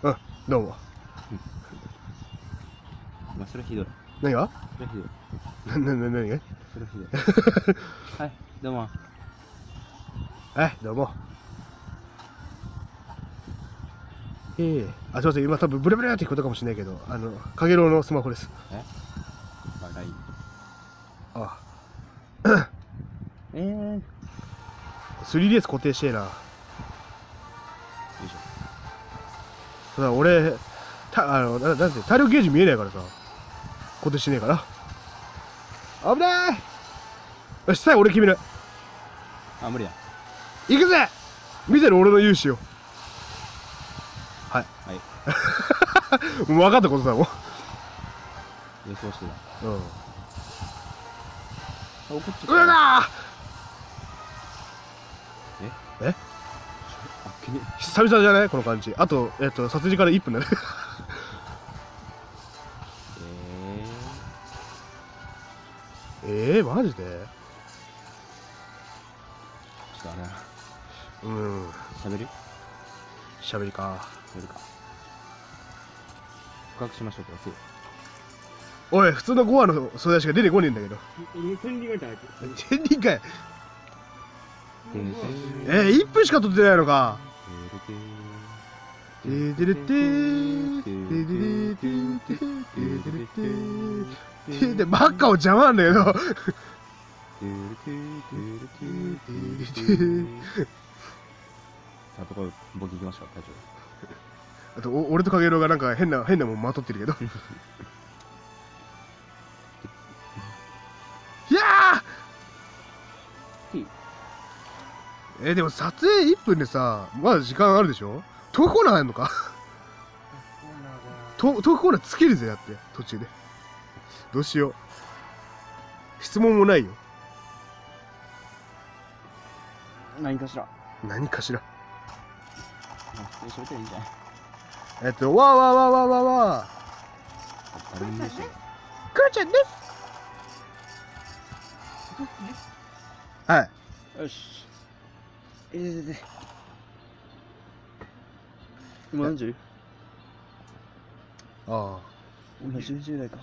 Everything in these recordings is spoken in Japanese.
うん、どうも。 まあ、それひどい。 何がそれひどい。 何がそれひどい。はい、どうも。 どうも。あ、すいません、今多分ブレブレって聞こえたかもしれないけど、かげろうのスマホです。 バカいい。 あ、 よ 3DS 固定してえな。 いしょ。 ただ俺、なんて、体力ゲージ見えないからさ、固定してねえから。危ない。よし、最後俺決める。 あ、無理だ。 行くぜ。見てる俺の勇姿を。はい。 はい。 もう分かったことだもん。 予想してた。 うん。 あ、怒っちゃった。 うわだええあっけね。 久々じゃないこの感じ。あと、撮影から1分だね。マジでちょっとあれな。 うん。 喋る喋りか。 喋るか。告白しましょうか、せい。 おい、普通の5話の袖しか出てこねえんだけど。 天理がいたら天理かい。1分しか撮ってないのか。でバッカを邪魔なんだけど。 さあ、とこ僕行きましょう、大丈あと俺とかげろうがなんか変なもんまとってるけど。いやー、でも撮影1分でさ、まだ時間あるでしょ。トークコーナーあるのか。トークコーナーつけるぜ、だって途中で。どうしよう。質問もないよ。 夫。何かしら。 何かしら。 普通に喋っていいんじゃない？ わーわーわーわーわーわー。 誰もいないし。 くーちゃんです。はい。 よし。今何時？ ああ、 今10時ぐらいか。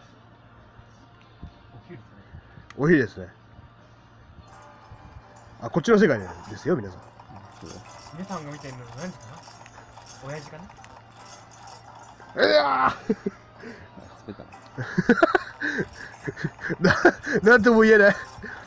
お昼ですね。あ、こっちの世界ですよ、皆さん。 そうだ。 皆さんが見てるの何時かな。親父かな。 うわ滑ったな。 なんとも言えない。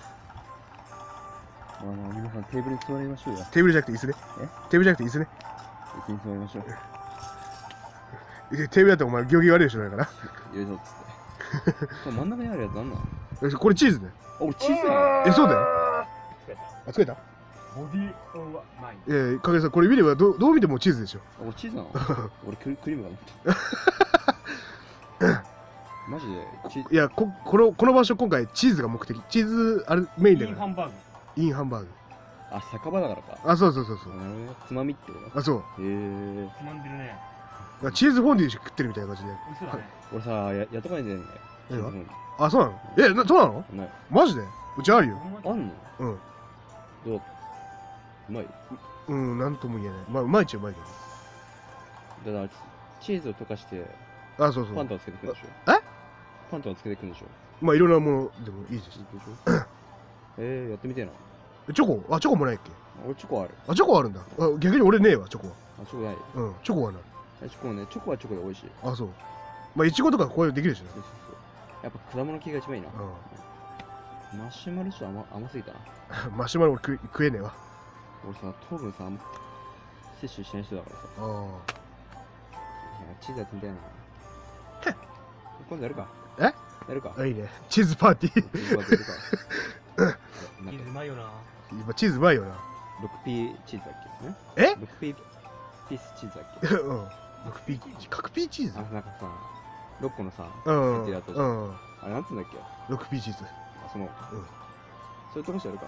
皆さんテーブルに座りましょうよ。 テーブルじゃなくて椅子ね。テーブルじゃなくて椅子ね。 椅子に座りましょう。 テーブルだってお前行儀悪いでしょ、だから。 よいしょっつって。これ真ん中にあるやつなんなん？ これチーズね。 あ、俺チーズやん。 そうだよ。あ、つけた。 ボディオーバーマイン。 かげさん、これ見ればどう見てもチーズでしょ。 俺チーズなの？俺クリームだな。マジでチーズ。 いや、この場所、今回チーズが目的。チーズあれメインだから。 ハンバーグ。 インハンバーグ。 あ、酒場だからか。 あ、そうそう。 なるほどね。つまみってこと？ あ、そう。 つまんでるね。 チーズフォンデュ食ってるみたいな感じで。 美味しそうだね。 俺さ、やっとかないんだよね。 何がチーズあ、そうなの。そうなのない。 マジでうちあるよ。 あんの？ うん。 どう？うまい？ なんとも言えない。まあ、うまいっちゃうまいけだから、チーズを溶かして、 ど。あ、そうそう。 パンとはつけてくるでしょ。パンとはつけてくるでしょ。 まあ、いろんなものでもいいです。 やってみてえな。 チョコもないっけ。 俺チョコある。 あ、チョコあるんだ。逆に俺ねえわ、チョコは。 あ、チョコない。 チョコはない。 チョコね、チョコはチョコで美味しい。 あ、そう。まあ、いちごとかこういうのできるしね。 そう。やっぱ果物系が一番いいな。 うマシュマロちょっと甘すぎたな。 ん。マシュマロ俺食えねえわ。 俺さ、糖分さ、摂取しない人だからさ。 あチーズやってみたいな。今度やるか。 やるか。 あ。いいね。チーズパーティー。 チーズバーやるか。 チーズうまいよな。 今チーズうまいよな。 6P チーズだっけ？ え 6P ピースチーズだっけ？ うん。角ピーチーズ。 あ、なんかさ、6個のさ、 うん。 入ってるやつじゃん。あれなんつうんだっけ？ 6P チーズ。 あ、そういうとこしてやるか。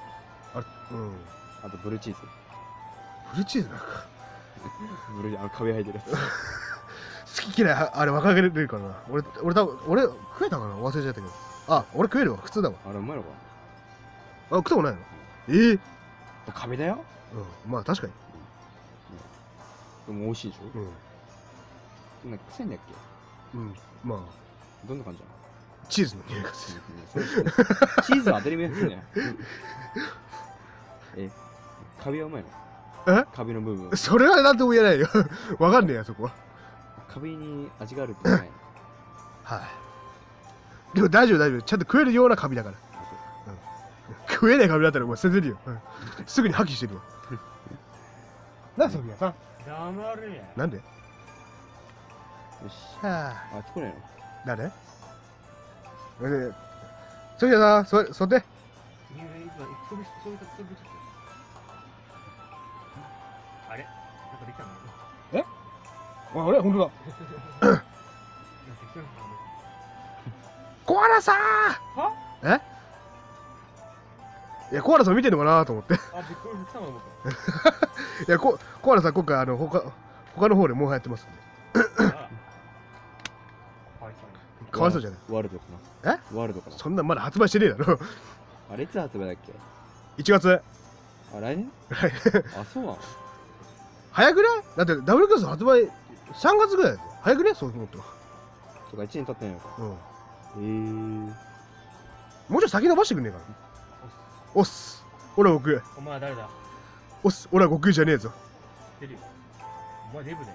あとブルーチーズ。 ブルーチーズなんか。 ブルー、壁入ってるやつ。 好き嫌いあれ分かれるからな。俺多分食えたかな忘れちゃったけど。あ、俺食えるわ。普通だわ。 あれうまいのか？ あ、食ったことないの？ 壁だよ。 まあ確かに。 でも美味しいでしょ？ なんか臭いんだっけ？ うん。まあ、 どんな感じなの？ チーズの匂いがする。 チーズは当たり前ですね。カビはうまいの？ え？ カビの部分。 それはなんとも言えないよ。わかんねえや、そこは。 カビに味があるってないの？ はい。でも大丈夫、大丈夫。ちゃんと食えるようなカビだから。食えないカビだったらもう捨ててるよ。すぐに破棄してるよ。なあ、ソフィアさん。 黙れや。 なんで？ よし。 はあ、作れないの？ 誰？ソフィアさん、座って。 あれなんかできたの？ あれ、ほんとだ。コアラさん。 は？ いや、コアラさん見てるのかなと思って。 あ、びっくりしたの思った。 いや、コアラさん、今回、他の方でもう流行ってますんで。 かわいそうに。 かわいそうじゃない。 ワールドかな？ え？ ワールドかな？ そんなまだ発売してねえだろ。 あれいつ発売だっけ？ 1月。 あ、来年？あ、そうなの？ 早くね？だってダブルクロス発売3月ぐらいだよ。早くね？そう思った。 そうか、1年経ってないのか。 うん。もうちょい先延ばしてくんねえかな。おっす。俺は僕。 お前は誰だ？ おっす。俺は悟空じゃねえぞ。 出るよ。お前デブで。 だ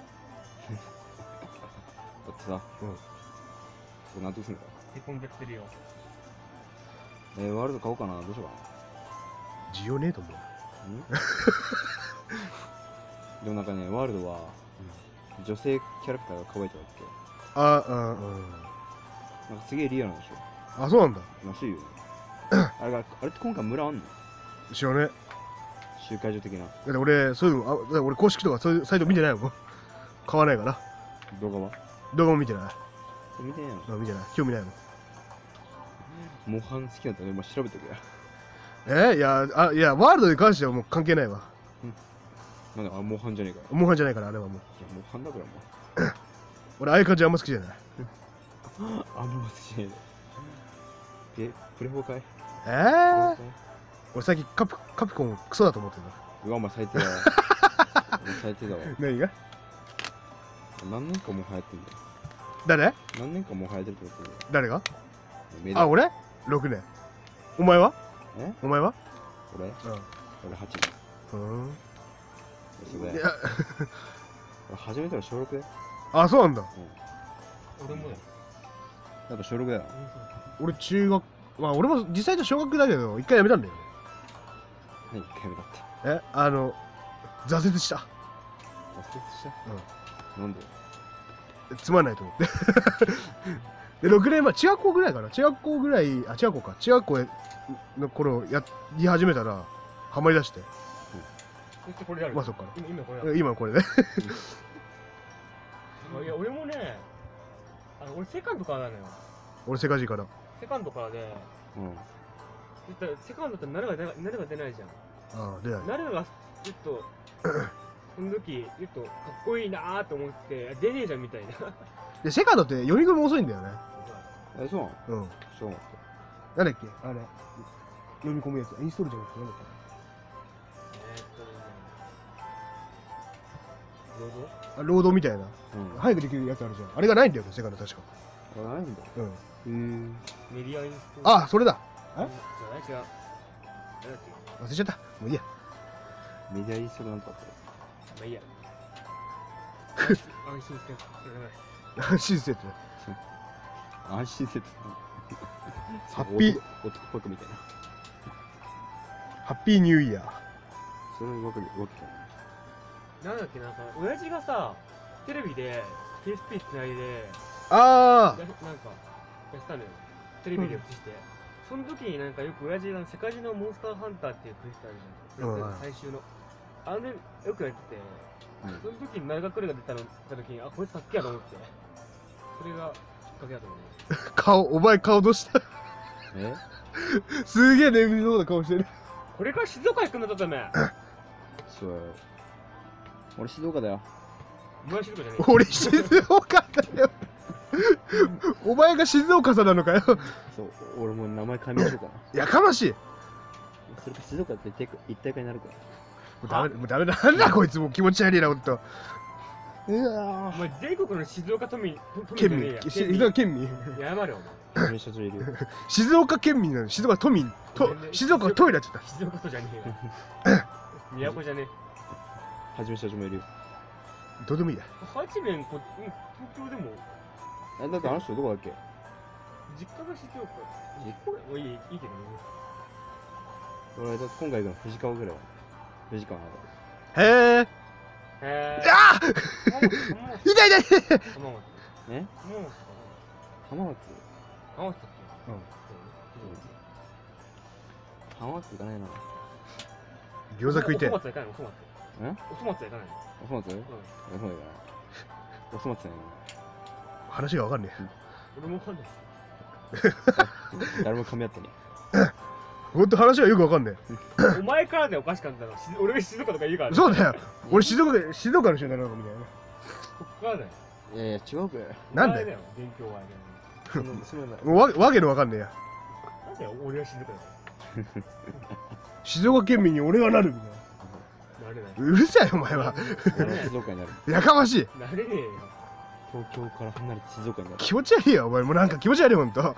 ってさ、そうなんとすんのか。 へこんじゃってるよ。 ワールド買おうかな。どうしようか需要ねえと思う。 な。でもなんかね、ワールドは、女性キャラクターが可愛いとか言って、なんかすげえリアルなんでしょ。 あ、そうなんだ。 らしいよね。あれって今回村あんの？ 知らねえ。 集会所的な。 だって俺、そういうの、だって俺公式とかそういうサイト見てないもん。買わないから。 動画は動画も見てない。 見てないの？ 見てない。興味ないもん。 モンハン好きだったら今調べてくいれ。 や、ワールドに関してはもう関係ないわ。 なんだ、モンハンじゃねえかよ。 モンハンじゃないから、あれはもう。 いや、モンハンだからも俺、ああいう感じあんま好きじゃない。 う。あんま好きじゃねえで。プレフォーかい？ 俺最近カプコンクソだと思ってるうわ、お前最低だわ。お前最低だわ。 何が？ 何年かもう流行ってんだよ。 誰？ 何年かもう流行ってるってことだよ。 誰が？ メダあ、俺 ?6 年。お前は？ え？ お前は？ 俺うん。 俺8年。それいや、 俺初めての小6で。 あ、そうなんだ。 俺もだよ。 やっぱ小6だよ。 俺中学、まあ俺も実際と小学だけど、一回やめたんだよね。 何1回目だって。 挫折した。 挫折したなんで？ つまんないと思って。で、6年前、中学校ぐらいかな。中学校ぐらい、あ、中学校か。中学校の頃やり始めたら、ハマりだして。 そしてこれである。 まあそっか。 今これだる。 今これね。 いや、俺もね、俺セカンドからなのよ。 俺世界中から。 セカンドからで、セカンドって慣れが出ないじゃん。 ああ、出ない。 慣れがちょっと、その時、ちょっとかっこいいなーと思ってて、出ねえじゃんみたいな。 で、セカンドって読み込み遅いんだよね。 そうなの？ うん。 そうなの？ なんだっけあれ。読み込むやつ。インストールじゃなくてなんだっロード？ けロードみたいな。早くできるやつあるじゃん。あれがないんだよね、セカンド確か。 あ、ないんだ。 うん。 メディアインストール。 あ、それだ。 じゃない違う。なんだっ忘れちゃった。もういいや。 メディアインストールなんとかって。 け？まあいいや。安心して。 安心せって。 安心せって。 ハッピー男っぽくみたいな。 ハッピーニューイヤー。 それわけか。 なんだっけ、なんか、親父がさ、テレビで PSP つないで、 あなんか、やってたのよ。テレビで映して。その時になんかよく親父が世界中のモンスターハンターっていうクエストあるじゃん。最終の。あれ、よくやってて、その時にナルガクルが出た時に、あ、こいつかっけやと思って。それがきっかけだと思う。 お前顔どうした？すげえ眠そうな顔してる。 これから静岡行くんだっため。 そう。俺静岡だよ。 お前静岡じゃねえ。 俺静岡だよ。お前が静岡さんなのかよ。 そう、俺も名前改名しようかな。 やかましい。 それか静岡って一体化になるから。 もうダメだ。なんだこいつもう気持ち悪いな、ほんと。 わお前全国の静岡都民県民静岡県民謝れおー。めちゃいるよ。 静岡県民なの静岡都民と静岡トイレやっちゃっ前静岡都じゃねえよ都じゃねはじめ社長もいるよ。 たどうでもいいやはじめん東京でもだってあの人どこだっけ？ 実家が静岡実家がいいけどね俺だって今回行くの藤川ぐらい。藤川なの。 へえへあぇ痛い痛い痛い浜松え？浜松？ 浜松だっけ浜松行かないな。 餃子食いておそ松は行かないおそ松おそ松は行かないおそ松？おそ松行かない。おそ松や話がわかんね俺もわかんないな。誰も噛み合ってね。 えほんと話がよくわかんねお前からでおかしかったの俺が静岡とか言うからえそうだよ俺静岡の人だろみたいなこっからだよいやいや、違うべ。 なんでお前よ勉強はそのもうわけのわかんねえやなんだよ俺が静岡だよ静岡県民に俺がなるみたいなれないなうるさいお前は俺は静岡になる。 やかましいなれねえよ東京から離れて静岡になる。 気持ち悪いよお前もうなんか気持ち悪いほんと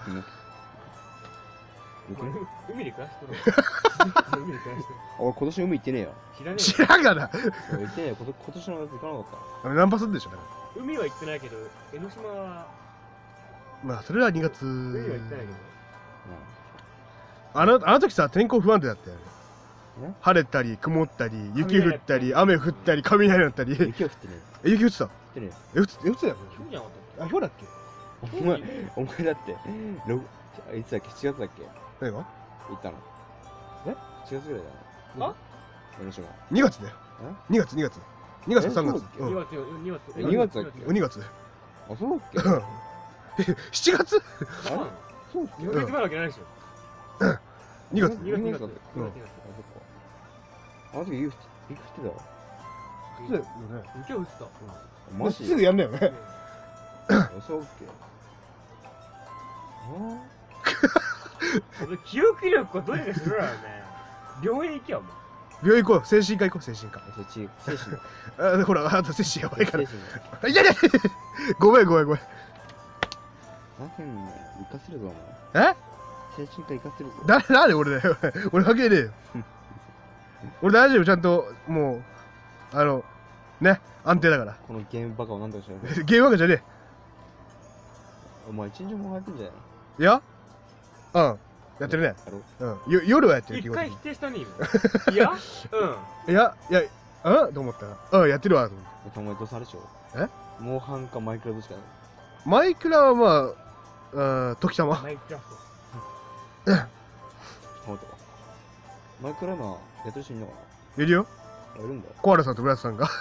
海で暮らしてる海で暮らしてる俺今年海行ってねえよ。 知らねえ知らんがな俺行ってねえよ。今年の夏行かなかっナンパするでしょだか海は行ってないけど江ノ島はらまあそれは2月海は行ってないけどあの時さ天候不安定だったよねえ晴れたり曇ったり雪降ったり雨降ったり雷鳴ったりた。雪は降ってね雪降ってたえ。降ってね降ってたよ今日じゃなかったあひょうだっけえよ。お前だって、いつだっけ ?7 月だっけ何が行ったの。 え ?7 月ぐらいだよ。 あ江ノ島。 2月だよ2月2月2月か3月えうん 2月よ2月 2月だっけ 2月あ、そうだっけうん7月あそうだっけ 2ヶ月前なわけないでしょ 2月 2月2月だっけうんあ、そっか。あの時雪降ってたわ。 そうだよね雪は降ってたマジすぐやんなよねそうっけ俺記憶力がどれかしろよね病院行けよお前病院行こう精神科行こう精神科そっち、精神だ。 あほらあんた精神やばいから精神だ。 痛い痛い痛いごめんごめんごめんふざけんなよ。生かせるぞ、お前。 え精神科生かせるぞ。 なんで俺だよ俺関係ねえよ俺大丈夫ちゃんともうね安定だからこのゲームバカを何とかしろ。 ゲームわけじゃねお前一日もやってんじゃないえいやうんやってるねやろう。 夜はやってる一基本的回否定したね今いやにいやと思ったやってるわと思ってお前どうせあれでしょえモンハンかマイクラどっちかだよ。 マイクラはまあ時たまマイクラフほんとか。マイクラ今やってる人いんのかいるよないるんだ。 コアラさんとブラスさんが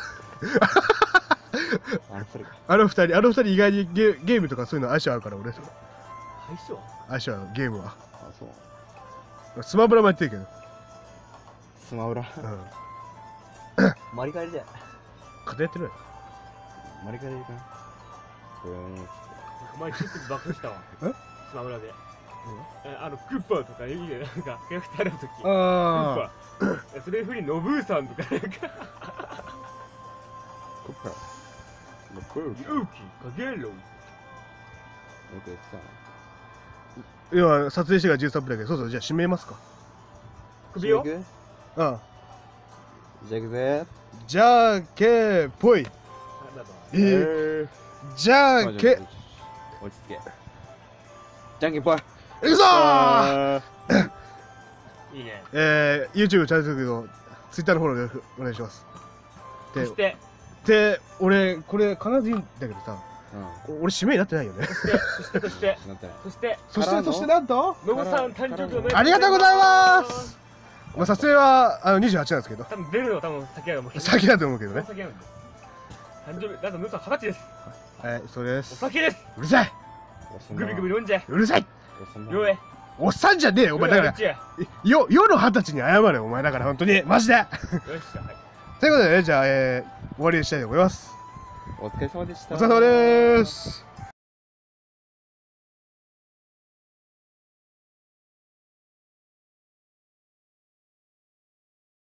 あの二人か。 あの二人意外にゲームとかそういうの相性合うから俺と相性相性合うゲームはあ、そう。 スマブラもやってるけどスマブラ。 うんマリカリだよ。 肩やってるよマリカリかな。 お前ちょっと爆したわえスマブラでクッパーとかいいねなんかキャラクターの時クッあパーそれふりノブーさんとかなんかコッパー。コッパー。 勇気かけろよくやってあ今撮影してから13分だけどそうじゃあ締めますか首よじゃああ行くぜ。 じゃあけぽいじゃあけ落ち着け。じゃんけんぽい。 いくぞーいいね YouTube チャンネルの Twitter のフォローでお願いしますそして俺これ必ず言うんだけどさ俺締めになってないよねそしてなってない。 そしてそしてなんとノブさん誕生日おめでとうありがとうございますまあ撮影は28なんですけど多分出るのは多分先だと思う先だと思うけどね先なんで誕生日だとノブさん20歳ですはいそうでおす酒ですうるさいグビグビ飲んじゃえうるさい酔えおっさんじゃねえよお前だから世の20歳に謝れお前だから本当にマジでよしじゃあはいということでねじゃあ終わりにしたいと思いますお疲れ様でした。 お疲れ様です